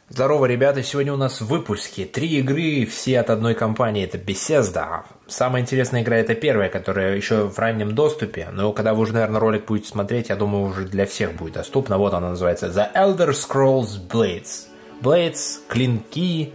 Здорово, ребята! Сегодня у нас в выпуске 3 игры, все от одной компании. Это Bethesda. Самая интересная игра это первая, которая еще в раннем доступе. Но когда вы уже, наверное, ролик будете смотреть, я думаю, уже для всех будет доступна. Вот она называется The Elder Scrolls Blades. Blades, клинки.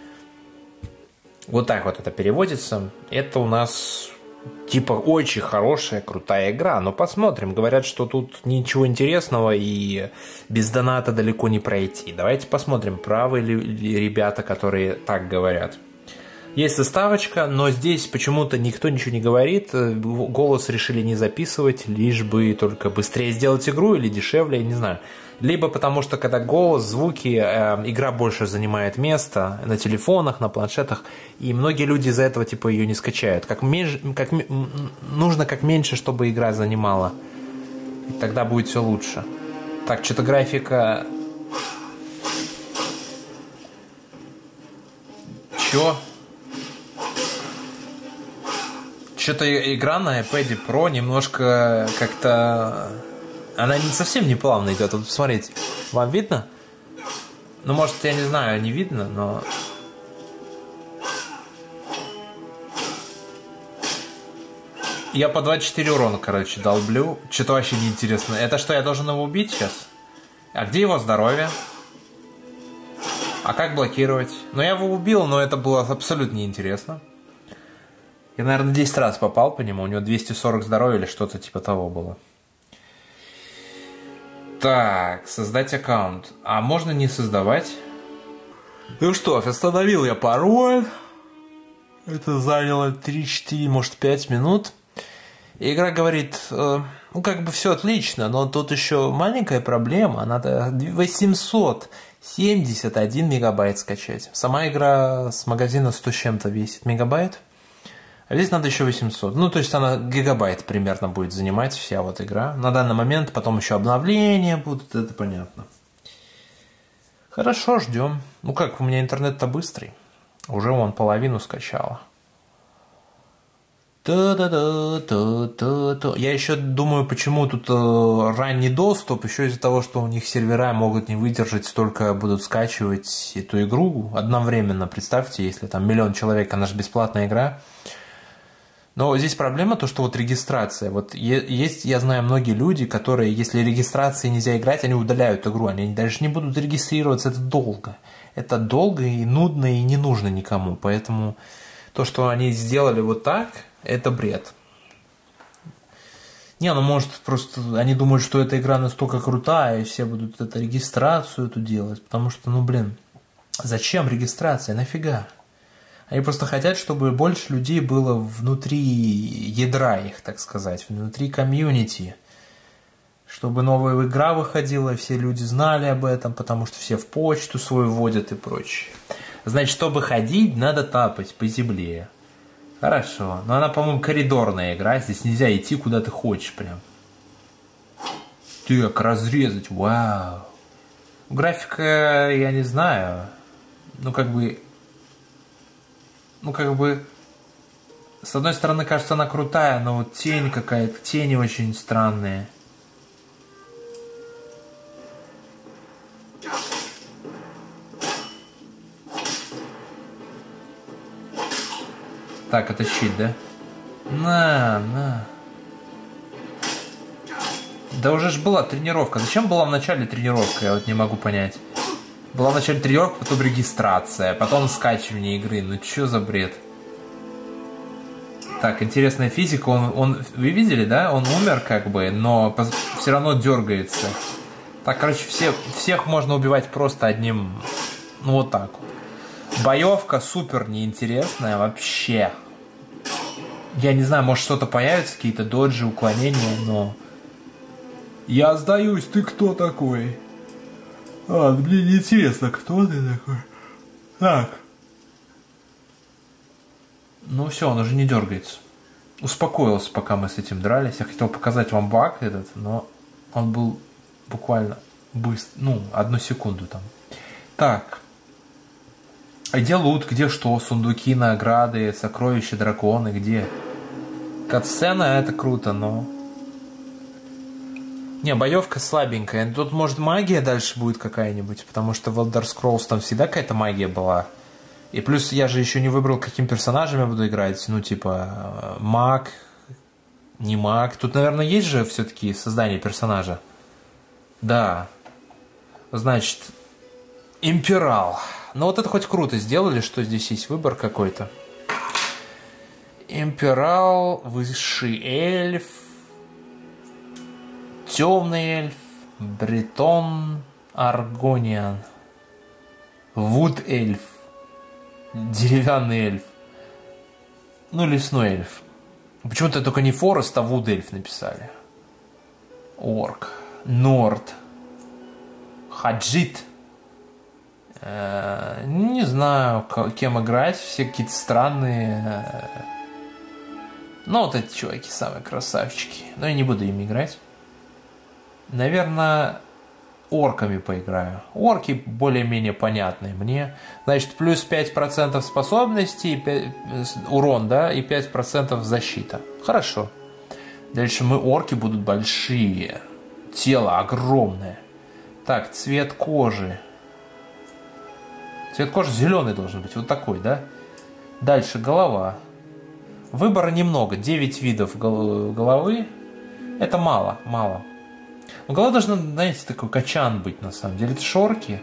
Вот так вот это переводится. Это у нас типа очень хорошая, крутая игра. Но посмотрим. Говорят, что тут ничего интересного и без доната далеко не пройти. Давайте посмотрим, правы ли ребята, которые так говорят. Есть заставочка, но здесь почему-то никто ничего не говорит. Голос решили не записывать, лишь бы только быстрее сделать игру или дешевле, я не знаю. Либо потому что когда голос, звуки, игра больше занимает место на телефонах, на планшетах, и многие люди из-за этого типа ее не скачают. Нужно как меньше, чтобы игра занимала. И тогда будет все лучше. Так, что-то графика... Чё? Что-то игра на iPad Pro немножко как-то... Она не совсем не плавно идет. Вот посмотрите, вам видно? Ну, может, я не знаю, не видно, но... Я по 24 урона, короче, долблю. Что-то вообще неинтересно. Это что, я должен его убить сейчас? А где его здоровье? А как блокировать? Ну, я его убил, но это было абсолютно неинтересно. Я, наверное, 10 раз попал по нему. У него 240 здоровья или что-то типа того было. Так, создать аккаунт. А можно не создавать? Ну что, остановил я пароль. Это заняло 3-4, может 5 минут. И игра говорит, ну как бы все отлично, но тут еще маленькая проблема. Надо 871 мегабайт скачать. Сама игра с магазина 100 с чем-то весит мегабайт. А здесь надо еще 800. Ну, то есть она гигабайт примерно будет занимать вся вот игра. На данный момент потом еще обновления будут, это понятно. Хорошо, ждем. Ну как, у меня интернет-то быстрый. Уже вон половину скачала. Я еще думаю, почему тут ранний доступ. Еще из-за того, что у них сервера могут не выдержать, столько будут скачивать эту игру одновременно. Представьте, если там 1 000 000 человек, она же бесплатная игра. Но здесь проблема то, что вот регистрация. Вот есть, я знаю, многие люди, которые, если регистрации нельзя играть, они удаляют игру. Они даже не будут регистрироваться. Это долго. Это долго и нудно и не нужно никому. Поэтому то, что они сделали вот так, это бред. Не, ну может просто они думают, что эта игра настолько крутая, и все будут эту регистрацию эту делать. Потому что, ну блин, зачем регистрация? Нафига? Они просто хотят, чтобы больше людей было внутри ядра их, так сказать, внутри комьюнити. Чтобы новая игра выходила, и все люди знали об этом, потому что все в почту свою вводят и прочее. Значит, чтобы ходить, надо тапать по земле. Хорошо. Но она, по-моему, коридорная игра. Здесь нельзя идти, куда ты хочешь прям. Так, разрезать. Вау. Графика, я не знаю. Ну, как бы, с одной стороны, кажется, она крутая, но вот тень какая-то, тени очень странные. Так, это щит, да? На. Да уже ж была тренировка. Зачем была в начале тренировка, я вот не могу понять. Была в начале тренировка, потом регистрация, потом скачивание игры. Ну чё за бред? Так, интересная физика. Вы видели, да? Он умер как бы, но все равно дергается. Так, короче, всех можно убивать просто одним... Ну вот так вот. Боевка супер неинтересная вообще. Я не знаю, может что-то появится, какие-то доджи, уклонения, но... Я сдаюсь, ты кто такой? Мне не интересно, кто ты такой. Так. Ну все, он уже не дергается. Успокоился, пока мы с этим дрались. Я хотел показать вам баг этот, но он был буквально быстро. Ну, 1 секунду там. Так. А где лут, где что? Сундуки, награды, сокровища, драконы, где? Катсцена, это круто, но... Не, боевка слабенькая. Тут, может, магия дальше будет какая-нибудь, потому что в Elder Scrolls там всегда какая-то магия была. И плюс я же еще не выбрал, каким персонажем я буду играть. Ну, типа, маг, не маг. Тут, наверное, есть же все-таки создание персонажа. Да. Значит, Имперал. Ну, вот это хоть круто сделали, что здесь есть выбор какой-то. Имперал, высший эльф, темный эльф, бретон, аргониан, вуд эльф, деревянный эльф, ну, лесной эльф. Почему-то только не Форест, а вуд эльф написали. Орк, норд, хаджит. Не знаю, кем играть, все какие-то странные. Ну, вот эти чуваки самые красавчики. Но я не буду ими играть. Наверное, орками поиграю. Орки более-менее понятные мне. Значит, плюс 5% способностей, урон, да, и 5% защита. Хорошо. Дальше орки будут большие. Тело огромное. Так, цвет кожи. Цвет кожи зеленый должен быть, вот такой, да? Дальше голова. Выбора немного, 9 видов головы. Это мало, мало. Но голова должна, знаете, такой качан быть, на самом деле. Это шорки.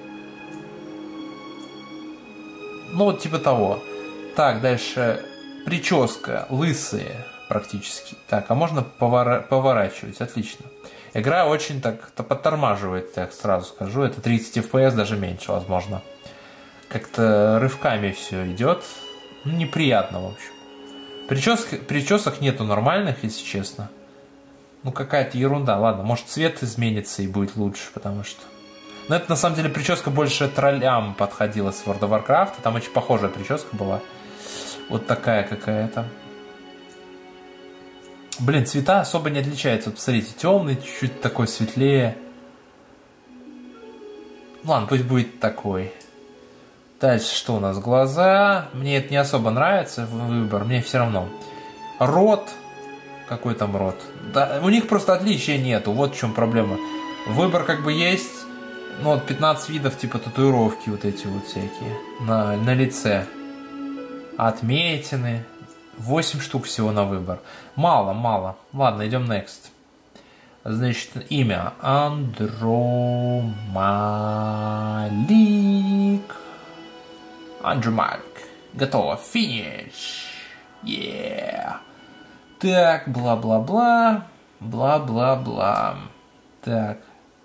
Ну, вот типа того. Так, дальше прическа, лысые практически. Так, а можно поворачивать, отлично. Игра очень так подтормаживает, так сразу скажу. Это 30 FPS, даже меньше, возможно. Как-то рывками все идет. Ну, неприятно, в общем. Причесок нету нормальных, если честно. Ну, какая-то ерунда. Ладно, может, цвет изменится и будет лучше, потому что... Но это, на самом деле, прическа больше троллям подходила с World of Warcraft. Там очень похожая прическа была. Вот такая какая-то. Блин, цвета особо не отличаются. Вот, посмотрите, темный, чуть-чуть такой светлее. Ладно, пусть будет такой. Дальше что у нас? Глаза. Мне это не особо нравится, выбор. Мне все равно. Рот. Какой там рот? Да, у них просто отличия нету. Вот в чем проблема. Выбор как бы есть. Ну вот 15 видов типа татуировки вот эти вот всякие. На лице. Отметины. 8 штук всего на выбор. Мало, мало. Ладно, идем next. Значит, имя. Андромалик. Андромалик. Готово. Финиш. Yeah. Так, бла-бла-бла. Бла-бла-бла. Так.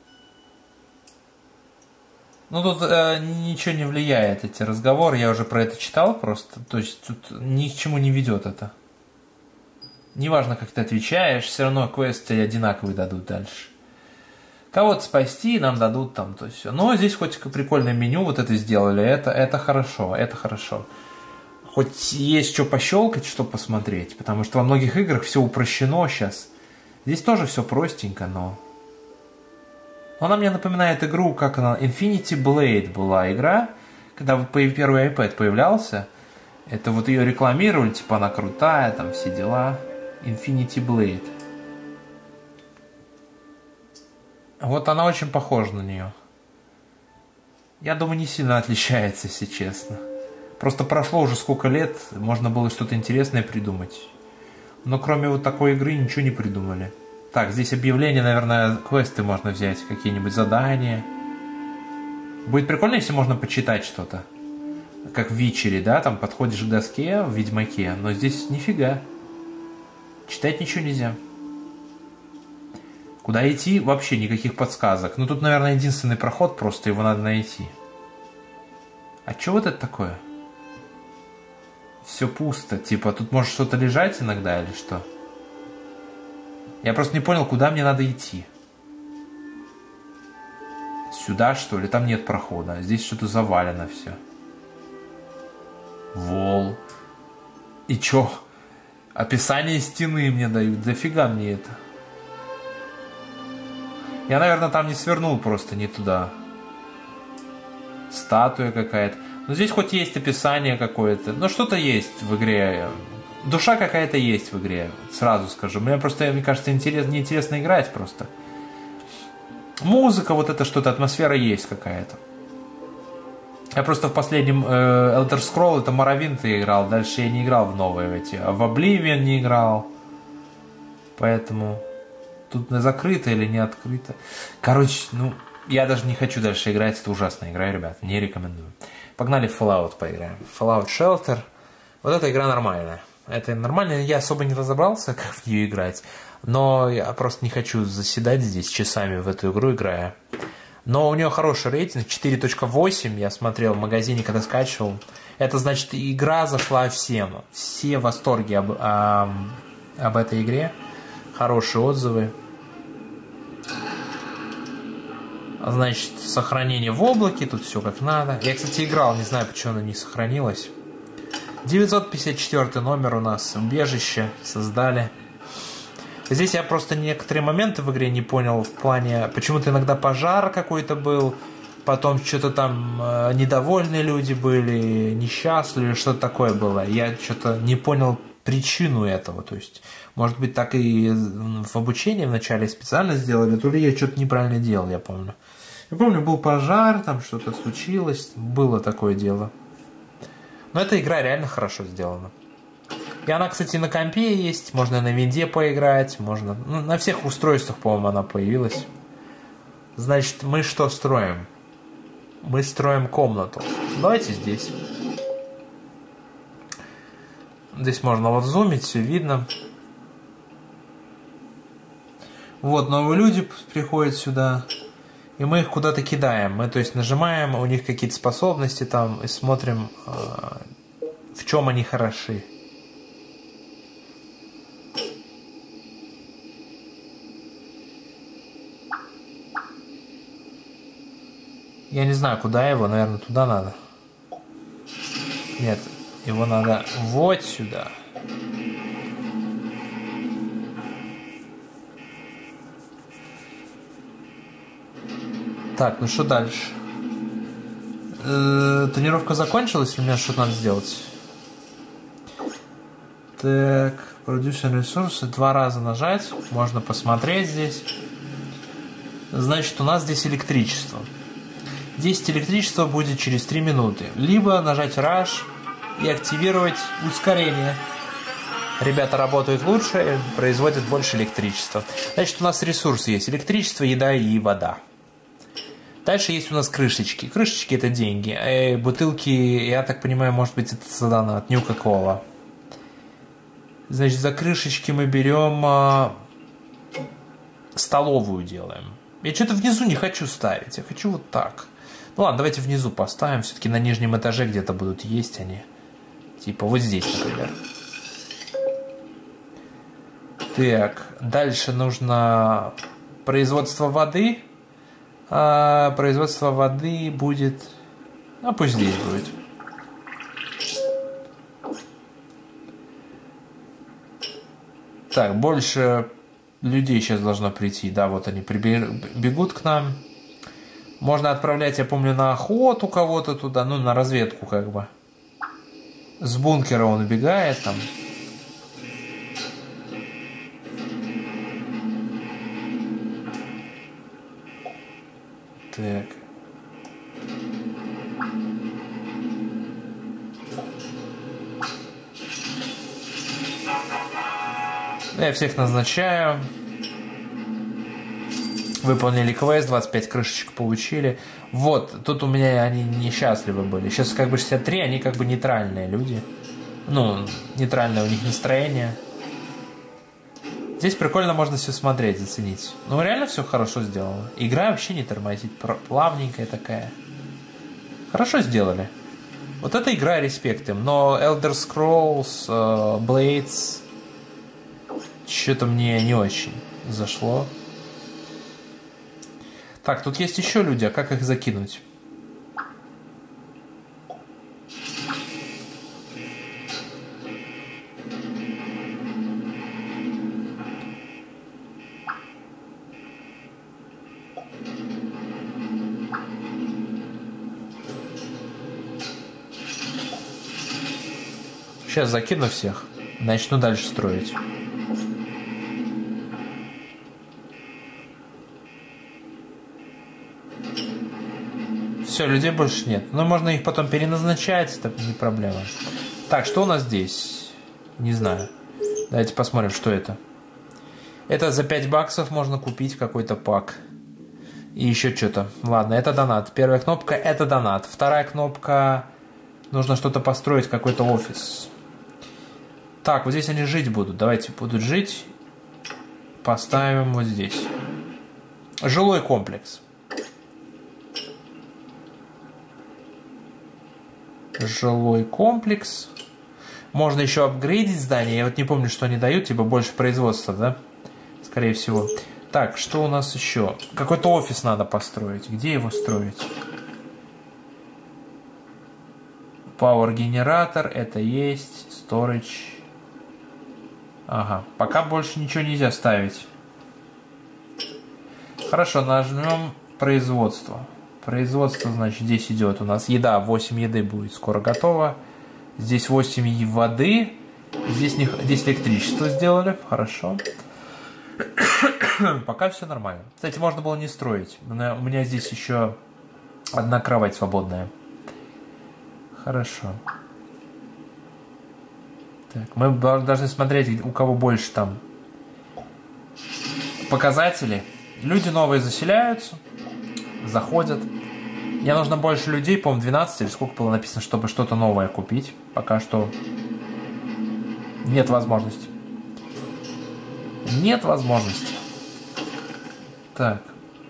Ну, тут ничего не влияет, эти разговоры. Я уже про это читал просто. То есть, тут ни к чему не ведет это. Неважно, как ты отвечаешь, все равно квесты одинаковые дадут дальше. Кого-то спасти нам дадут там, то есть все. Но здесь хоть прикольное меню вот это сделали, это хорошо, это хорошо. Хоть есть что пощелкать, что посмотреть, потому что во многих играх все упрощено сейчас. Здесь тоже все простенько, но... Она мне напоминает игру, как она... Infinity Blade была игра, когда первый iPad появлялся. Это вот ее рекламировали, типа она крутая, там все дела. Infinity Blade. Вот она очень похожа на нее. Я думаю, не сильно отличается, если честно. Просто прошло уже сколько лет, можно было что-то интересное придумать. Но кроме вот такой игры ничего не придумали. Так, здесь объявления, наверное, квесты можно взять, какие-нибудь задания. Будет прикольно, если можно почитать что-то. Как в Вичере, да, там подходишь к доске в Ведьмаке, но здесь нифига. Читать ничего нельзя. Куда идти? Вообще никаких подсказок. Ну тут, наверное, единственный проход, просто его надо найти. А что вот это такое? Все пусто. Типа, тут может что-то лежать иногда или что? Я просто не понял, куда мне надо идти. Сюда, что ли? Там нет прохода. Здесь что-то завалено все. Вол. И чё? Описание стены мне дают. Дофига мне это. Я, наверное, там не свернул просто не туда. Статуя какая-то. Но здесь хоть есть описание какое-то. Но что-то есть в игре. Душа какая-то есть в игре. Сразу скажу. Мне просто, мне кажется, неинтересно играть просто. Музыка, вот это что-то, атмосфера есть какая-то. Я просто в последнем Elder Scrolls, это Morrowind я играл, дальше я не играл в новые эти, а в Oblivion не играл. Поэтому тут закрыто или не открыто. Короче, ну, я даже не хочу дальше играть, это ужасная игра, ребят, не рекомендую. Погнали в Fallout поиграем. Fallout Shelter. Вот эта игра нормальная. Это нормально, я особо не разобрался, как в нее играть. Но я просто не хочу заседать здесь часами в эту игру, играя. Но у нее хороший рейтинг, 4.8, я смотрел в магазине, когда скачивал. Это значит, игра зашла всем. Все в восторге об этой игре. Хорошие отзывы. Значит, сохранение в облаке, тут все как надо. Я, кстати, играл, не знаю, почему оно не сохранилось. 954 номер у нас, убежище, создали. Здесь я просто некоторые моменты в игре не понял в плане, почему-то иногда пожар какой-то был, потом что-то там недовольные люди были, несчастливые, что-то такое было. Я что-то не понял причину этого, то есть, может быть, так и в обучении вначале специально сделали, то ли я что-то неправильно делал, я помню. Я помню, был пожар, там что-то случилось, было такое дело. Но эта игра реально хорошо сделана. И она, кстати, на компе есть, можно на винде поиграть, можно... Ну, на всех устройствах, по-моему, она появилась. Значит, мы что строим? Мы строим комнату. Давайте здесь. Здесь можно вот зумить, все видно. Вот, новые люди приходят сюда. И мы их куда-то кидаем. Мы, то есть, нажимаем, у них какие-то способности там, и смотрим, в чем они хороши. Я не знаю, куда его, наверное, туда надо. Нет, его надо вот сюда. Так, ну что дальше? Тренировка закончилась, или мне что-то надо сделать? Так, продюсер ресурсы, 2 раза нажать, можно посмотреть здесь. Значит, у нас здесь электричество. 10 электричества будет через 3 минуты. Либо нажать Rush и активировать ускорение. Ребята работают лучше, производят больше электричества. Значит, у нас ресурсы есть. Электричество, еда и вода. Дальше есть у нас крышечки. Крышечки это деньги. Бутылки, я так понимаю, может быть, это задано от Нюка-Кола. Значит, за крышечки мы берем столовую делаем. Я что-то внизу не хочу ставить. Я хочу вот так. Ну ладно, давайте внизу поставим. Все-таки на нижнем этаже где-то будут есть они. Типа вот здесь, например. Так, дальше нужно производство воды. Производство воды будет... А пусть здесь будет. Так, больше людей сейчас должно прийти. Да, вот они бегут к нам. Можно отправлять, я помню, на охоту кого-то туда, ну, на разведку как бы. С бункера он убегает там. Так. Я всех назначаю. Выполнили квест, 25 крышечек получили. Вот, тут у меня они несчастливы были. Сейчас как бы 63, они как бы нейтральные люди. Ну, нейтральное у них настроение. Здесь прикольно, можно все смотреть, заценить. Ну, реально все хорошо сделано. Игра вообще не тормозит, плавненькая такая. Хорошо сделали. Вот эта игра, респект им. Но Elder Scrolls, Blades, что-то мне не очень зашло. Так, тут есть еще люди, а как их закинуть? Сейчас закину всех, начну дальше строить. Все, людей больше нет. Но можно их потом переназначать, это не проблема. Так, что у нас здесь? Не знаю. Давайте посмотрим, что это. Это за 5 баксов можно купить какой-то пак. И еще что-то. Ладно, это донат. Первая кнопка – это донат. Вторая кнопка – нужно что-то построить, какой-то офис. Так, вот здесь они жить будут. Давайте будут жить. Поставим вот здесь. Жилой комплекс. Жилой комплекс. Можно еще апгрейдить здание. Я вот не помню, что они дают. Типа больше производства, да? Скорее всего. Так, что у нас еще? Какой-то офис надо построить. Где его строить? Power генератор. Это есть. Storage. Ага. Пока больше ничего нельзя ставить. Хорошо, нажмем производство. Производство, значит, здесь идет у нас еда. 8 еды будет скоро готово. Здесь 8 воды. Здесь электричество сделали. Хорошо. Пока все нормально. Кстати, можно было не строить. У меня здесь еще одна кровать свободная. Хорошо. Так, мы должны смотреть, у кого больше там показатели. Люди новые заселяются, заходят. Мне нужно больше людей, по-моему, 12 или сколько было написано, чтобы что-то новое купить. Пока что нет возможности. Нет возможности. Так.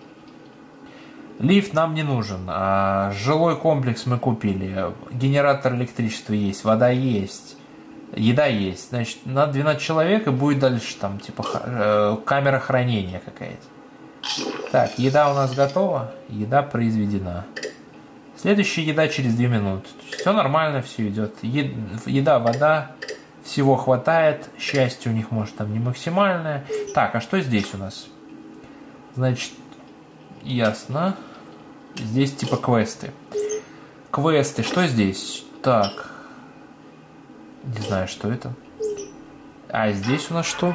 Лифт нам не нужен. Жилой комплекс мы купили. Генератор электричества есть. Вода есть. Еда есть. Значит, на 12 человек и будет дальше там типа камера хранения какая-то. Так, еда у нас готова. Еда произведена. Следующая еда через 2 минуты. Все нормально, все идет. Еда, вода. Всего хватает. Счастье у них может там не максимальное. Так, а что здесь у нас? Значит, ясно. Здесь типа квесты. Квесты, что здесь? Так. Не знаю, что это. А здесь у нас что?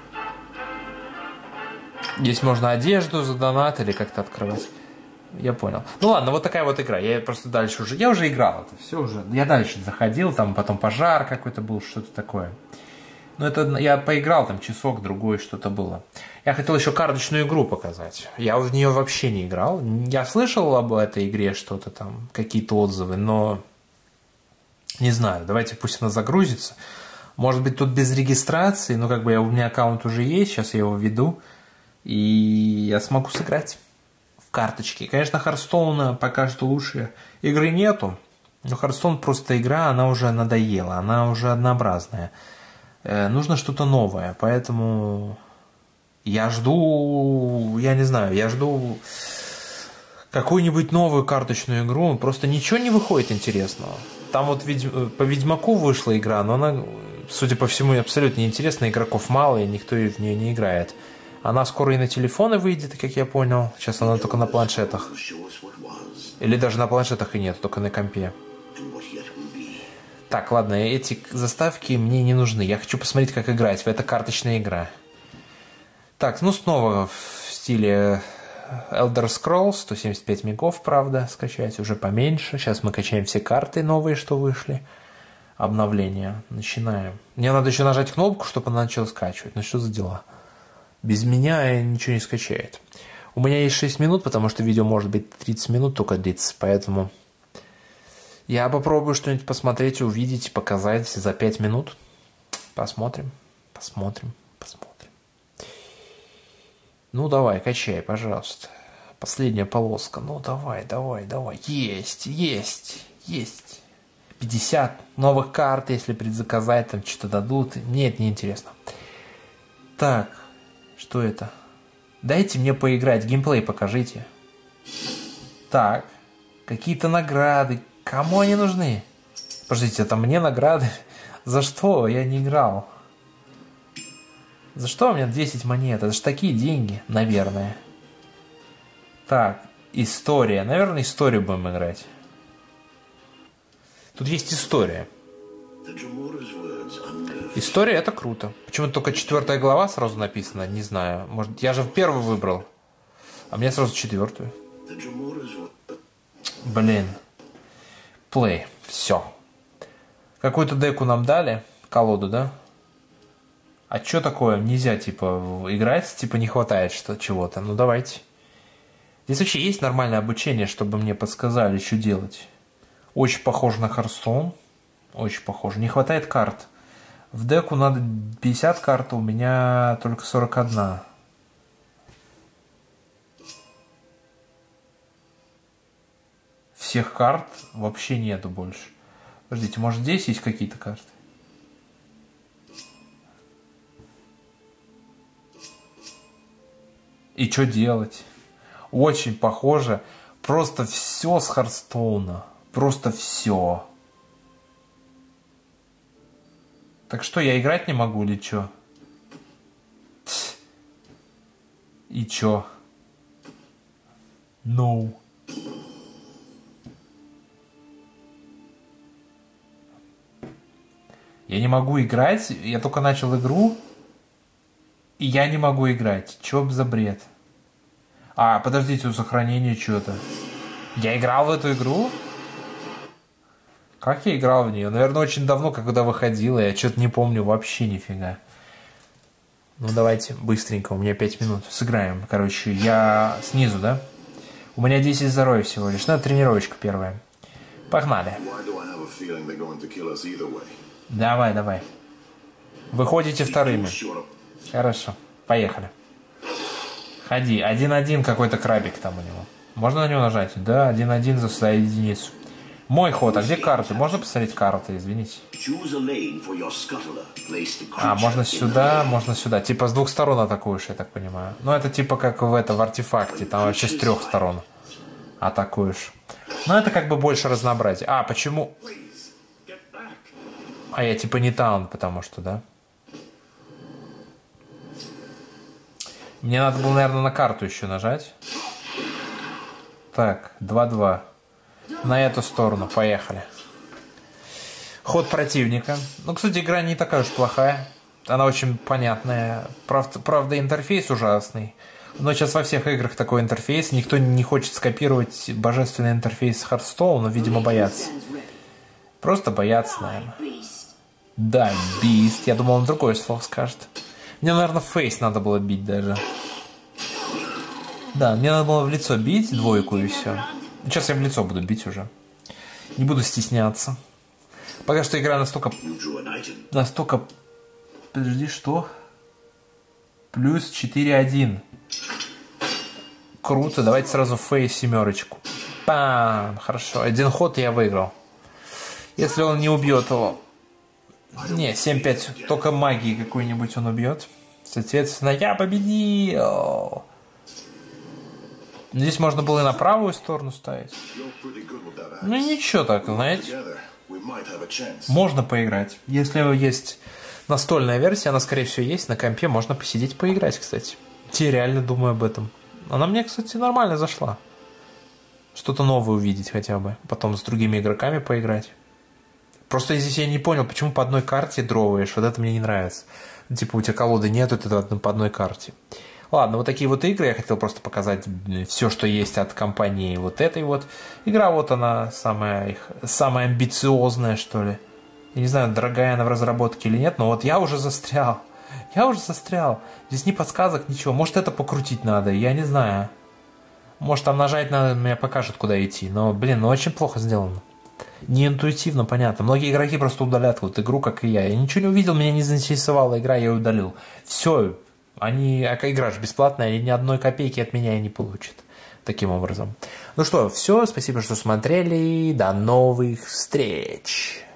Здесь можно одежду за донат или как-то открывать. Я понял. Ну ладно, вот такая вот игра. Я просто дальше уже... Я уже играл это все уже. Я дальше заходил, там потом пожар какой-то был, что-то такое. Но это я поиграл, там часок-другой что-то было. Я хотел еще карточную игру показать. Я в нее вообще не играл. Я слышал об этой игре что-то там, какие-то отзывы, но... Не знаю, давайте пусть она загрузится. Может быть, тут без регистрации, но как бы у меня аккаунт уже есть, сейчас я его веду. И я смогу сыграть в карточки. Конечно, Hearthstone пока что лучше игры нету. Но Hearthstone просто игра, она уже надоела, она уже однообразная. Нужно что-то новое, поэтому я жду, я не знаю, я жду какую-нибудь новую карточную игру. Просто ничего не выходит интересного. Там вот по Ведьмаку вышла игра, но она, судя по всему, абсолютно неинтересна. Игроков мало, и никто в нее не играет. Она скоро и на телефоны выйдет, как я понял. Сейчас она только на планшетах. Или даже на планшетах и нет, только на компе. Так, ладно, эти заставки мне не нужны. Я хочу посмотреть, как играть. Это карточная игра. Так, ну снова в стиле Elder Scrolls. 175 мегов, правда, скачать. Уже поменьше. Сейчас мы качаем все карты новые, что вышли. Обновление. Начинаем. Мне надо еще нажать кнопку, чтобы она начала скачивать. Ну что за дела? Без меня ничего не скачает. У меня есть 6 минут, потому что видео может быть 30 минут только длится. Поэтому я попробую что-нибудь посмотреть, увидеть, показать за 5 минут. Посмотрим. Ну давай, качай, пожалуйста. Последняя полоска. Ну давай. Есть. 50 новых карт, если предзаказать, там что-то дадут. Мне это не интересно. Так, что это? Дайте мне поиграть, геймплей покажите. Так, какие-то награды. Кому они нужны? Подождите, это мне награды? За что? Я не играл. За что у меня 10 монет? Это же такие деньги, наверное. Так, история. Наверное, историю будем играть. Тут есть история. История — это круто. Почему-то только 4 глава сразу написано, не знаю. Может, я же первую выбрал, а мне сразу 4. Блин. Play. Все. Какую-то деку нам дали. Колоду, да? А что такое? Нельзя, типа, играть? Типа, не хватает чего-то. Ну, давайте. Здесь вообще есть нормальное обучение, чтобы мне подсказали, что делать? Очень похоже на Hearthstone. Очень похоже. Не хватает карт. В деку надо 50 карт, а у меня только 41. Всех карт вообще нету больше. Подождите, может здесь есть какие-то карты? И что делать? Очень похоже. Просто все с Hearthstone. Просто все. Так что, я играть не могу или что? И чё? No. Я не могу играть. Я только начал игру. И я не могу играть. Чё за бред? А, подождите, у сохранения что-то. Я играл в эту игру? Как я играл в нее? Наверное, очень давно, когда выходила. Я что-то не помню вообще нифига. Ну, давайте быстренько. У меня 5 минут. Сыграем. Короче, я снизу, да? У меня 10 здоровья всего лишь. Ну, это тренировочка первая. Погнали. Давай, давай. Выходите вторыми. Хорошо. Поехали. Ходи. 1-1 какой-то крабик там у него. Можно на него нажать? Да, 1-1 за единицу. Мой ход. А где карты? Можно посмотреть карты? Извините. А, можно сюда, можно сюда. Типа с двух сторон атакуешь, я так понимаю. Ну, это типа как в артефакте. Там вообще с 3 сторон атакуешь. Ну, это как бы больше разнообразия. А, почему? А я типа не таун, потому что, да? Мне надо было, наверное, на карту еще нажать. Так, 2-2. На эту сторону, поехали. Ход противника. Ну, кстати, игра не такая уж плохая. Она очень понятная. Правда, интерфейс ужасный. Но сейчас во всех играх такой интерфейс. Никто не хочет скопировать божественный интерфейс Hearthstone, но, видимо, боятся. Просто боятся, наверное. Да, Beast. Я думал, он другое слово скажет. Мне, наверное, фейс надо было бить даже. Да, мне надо было в лицо бить, двойку и все. Сейчас я в лицо буду бить уже. Не буду стесняться. Пока что игра настолько... Подожди, что? Плюс 4-1. Круто, давайте сразу фейс 7. Пам! Хорошо, 1 ход и я выиграл. Если он не убьет его... Не, 7-5. Только магии какой-нибудь он убьет. Соответственно, я победил. Здесь можно было и на правую сторону ставить. Ну ничего так, знаете. Можно поиграть. Если есть настольная версия, она, скорее всего, есть на компе, можно посидеть поиграть, кстати. Я реально думаю об этом. Она мне, кстати, нормально зашла. Что-то новое увидеть хотя бы. Потом с другими игроками поиграть. Просто здесь я не понял, почему по одной карте дроваешь. Вот это мне не нравится. Типа у тебя колоды нет, это по одной карте. Ладно, вот такие вот игры. Я хотел просто показать все, что есть от компании вот этой вот. Игра вот она самая амбициозная, что ли. Я не знаю, дорогая она в разработке или нет, но вот я уже застрял. Здесь ни подсказок, ничего. Может, это покрутить надо, я не знаю. Может, там нажать надо, меня покажет, куда идти. Но, блин, ну очень плохо сделано. Не интуитивно, понятно. Многие игроки просто удалят вот игру, как и я. Я ничего не увидел, меня не заинтересовала игра, я ее удалил. Все. Игра же бесплатная, они ни одной копейки от меня и не получат. Таким образом. Ну что, все. Спасибо, что смотрели. До новых встреч.